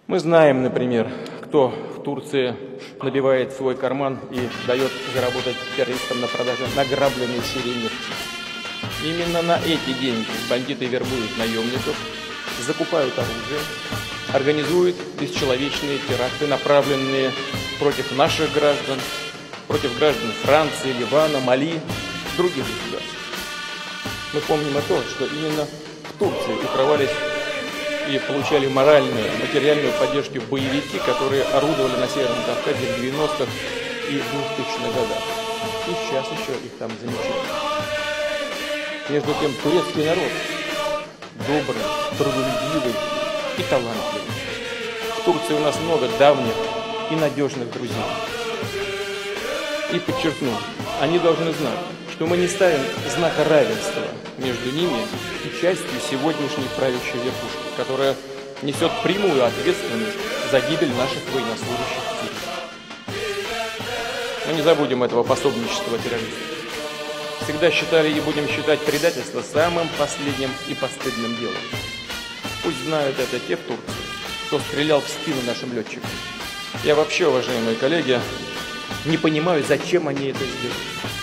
Мы знаем, например, кто в Турции набивает свой карман и дает заработать террористам на продаже награбленной серии нефти. Именно на эти деньги бандиты вербуют наемников, закупают оружие, организуют бесчеловечные теракты, направленные против наших граждан, против граждан Франции, Ливана, Мали, других государств. Мы помним и то, что именно в Турции укрывались и получали моральную, материальную поддержку боевики, которые орудовали на Северном Кавказе в 90-х и 2000-х годах. И сейчас еще их там замечают. Между тем, турецкий народ добрый, трудолюбивый и талантливый. В Турции у нас много давних и надежных друзей. И подчеркну, они должны знать, что мы не ставим знака равенства между ними и частью сегодняшней правящей верхушки, которая несет прямую ответственность за гибель наших военнослужащих в Сирии. Мы не забудем этого пособничества террористов. Всегда считали и будем считать предательство самым последним и постыдным делом. Пусть знают это те в Турции, кто стрелял в спину нашим летчикам. Я вообще, уважаемые коллеги, не понимаю, зачем они это сделали.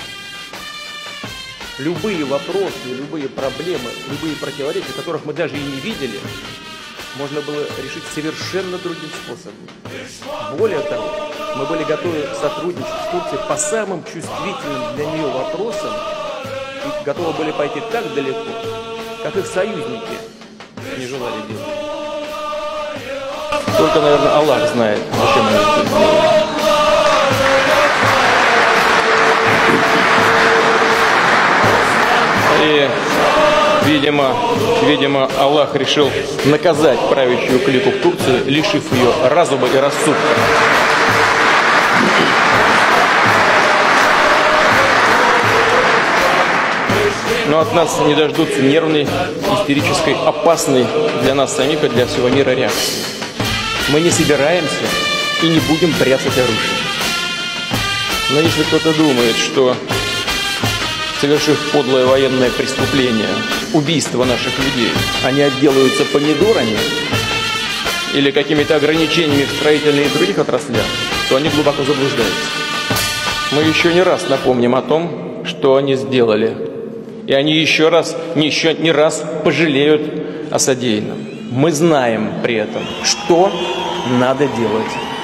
Любые вопросы, любые проблемы, любые противоречия, которых мы даже и не видели, можно было решить совершенно другим способом. Более того, мы были готовы сотрудничать с Турцией по самым чувствительным для нее вопросам и готовы были пойти так далеко, как их союзники не желали делать. Только, наверное, Аллах знает, зачем они это сделали. И, видимо, Аллах решил наказать правящую клику в Турции, лишив ее разума и рассудка. Но от нас не дождутся нервной, истерической, опасной для нас самих и для всего мира реакции. Мы не собираемся и не будем прятать оружие. Но если кто-то думает, что, совершив подлое военное преступление, убийство наших людей, они отделаются помидорами или какими-то ограничениями в строительных и других отраслях, то они глубоко заблуждаются. Мы еще не раз напомним о том, что они сделали. И они еще не раз пожалеют о содеянном. Мы знаем при этом, что надо делать.